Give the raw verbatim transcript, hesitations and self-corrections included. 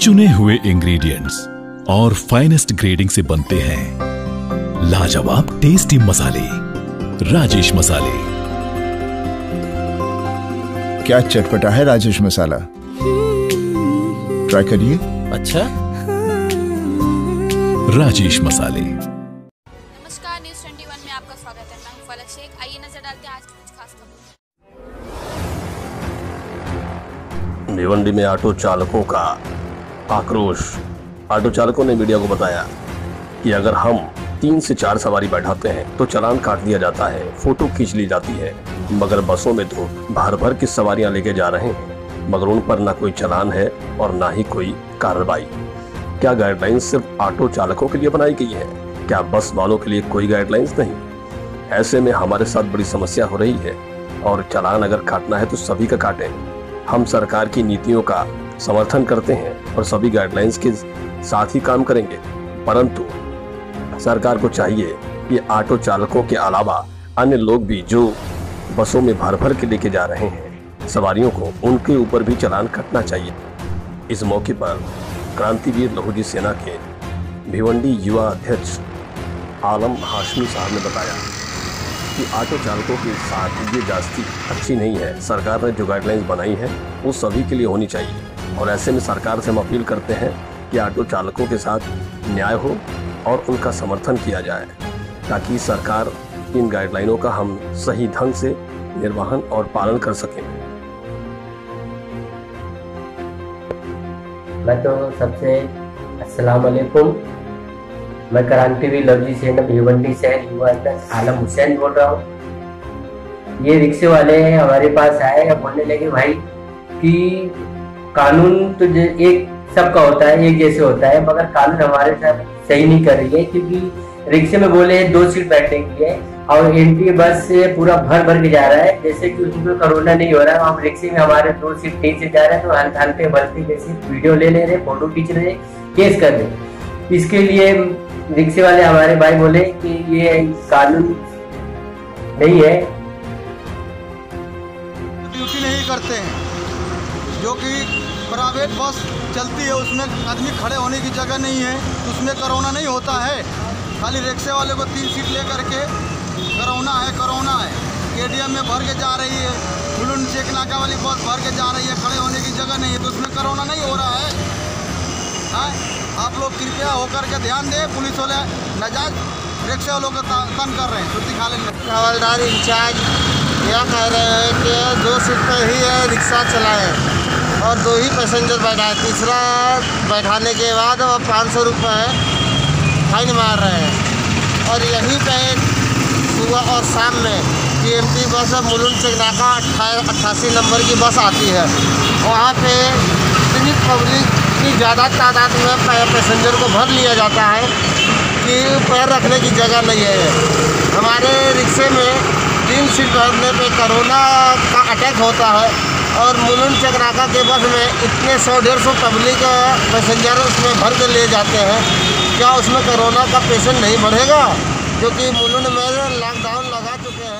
चुने हुए इंग्रेडिएंट्स और फाइनेस्ट ग्रेडिंग से बनते हैं लाजवाब टेस्टी मसाले। राजेश मसाले। क्या चटपटा है राजेश मसाला, ट्राई करिए। अच्छा, राजेश मसाले। नमस्कार, न्यूज़ इक्कीस में आपका स्वागत है। मैं हूं फलक शेख। आइए नजर डालते हैं आज की कुछ खास खबरों। भिवंडी में ऑटो चालकों का आक्रोश। ऑटो चालकों ने मीडिया को बताया कि अगर हम तीन से चार सवारी बैठाते हैं तो चालान काट दिया जाता है, फोटो खींच ली जाती है, मगर बसों में तो भर भर की सवारियां लेके जा रहे हैं, मगर उन पर ना कोई चालान है और ना ही कोई कार्रवाई। क्या गाइडलाइंस सिर्फ ऑटो चालकों के लिए बनाई गई है? क्या बस वालों के लिए कोई गाइडलाइंस नहीं? ऐसे में हमारे साथ बड़ी समस्या हो रही है और चालान अगर काटना है तो सभी का काटें। हम सरकार की नीतियों का समर्थन करते हैं और सभी गाइडलाइंस के साथ ही काम करेंगे, परंतु सरकार को चाहिए कि ऑटो चालकों के अलावा अन्य लोग भी जो बसों में भर भर के लेके जा रहे हैं सवारियों को, उनके ऊपर भी चालान कटना चाहिए। इस मौके पर क्रांतिवीर लहूजी सेना के भिवंडी युवा अध्यक्ष आलम हाशमी साहब ने बताया कि ऑटो चालकों के साथ ये जास्ती अच्छी नहीं है। सरकार ने जो गाइडलाइंस बनाई है वो सभी के लिए होनी चाहिए और ऐसे में सरकार से हम अपील करते हैं कि ऑटो चालकों के साथ न्याय हो और उनका समर्थन किया जाए ताकि सरकार इन गाइडलाइनों का हम सही ढंग से निर्वहन और पालन कर सकें। मैं तो सबसे अस्सलाम वालेकुम। मैं क्रांतिवीर लहूजी सेना भिवंडी शहर युवा अध्यक्ष आलम हुसैन बोल रहा हूँ। ये रिक्शे वाले हमारे पास आए और बोलने लगे भाई कि कानून तो एक सबका होता है, एक जैसे होता है, मगर कानून हमारे साथ सही नहीं कर रही है, क्योंकि रिक्शे में बोले दो सीट बैठने के लिए और एंट्री बस से पूरा भर भर के जा रहा है, जैसे कि उसमें कोरोना नहीं हो रहा है। हम रिक्शे में हमारे दो सीट तीन से जा रहे हैं तो हल्के हल्के बल्कि जैसे वीडियो ले ले रहे, फोटो खींच रहे, केस कर रहे। इसके लिए रिक्शे वाले हमारे भाई बोले कि ये कानून नहीं है। ड्यूटी नहीं करते हैं, जो कि प्राइवेट बस चलती है उसमें आदमी खड़े होने की जगह नहीं है, उसमें कोरोना नहीं होता है। खाली रिक्शे वाले को तीन सीट ले करके कोरोना है कोरोना है केडीएम में भर के जा रही है, मुलुंड से एक नाका वाली बस भर के जा रही है, खड़े होने की जगह नहीं है, तो उसमें कोरोना नहीं हो रहा है। हाँ? आप लोग कृपया होकर के ध्यान दें, पुलिस वाले नाजायज रिक्शे वालों का तंग कर रहे हैं। छुट्टी खा लेंगे। हवलदार इंचार्ज यह कह रहे हैं कि दो सीट पर ही है रिक्शा चलाएं और दो ही पैसेंजर बैठाएं, तीसरा बैठाने के बाद वो पाँच सौ रुपये फाइन मार रहे हैं। और यहीं पे सुबह और शाम में टीएमटी बस मुलुंड से नाका अट्ठासी नंबर की बस आती है, वहाँ पे इतनी पब्लिक की ज़्यादा तादाद में पैसेंजर को भर लिया जाता है कि पैर रखने की जगह नहीं है। हमारे रिक्शे में तीन सीट भरने पे कोरोना का अटैक होता है और मुलुंड चकनाका के बस में इतने सौ डेढ़ सौ पब्लिक पैसेंजर उसमें भर के ले जाते हैं। क्या उसमें कोरोना का पेशेंट नहीं बढ़ेगा? क्योंकि मुलुंड में लॉकडाउन लगा चुके हैं।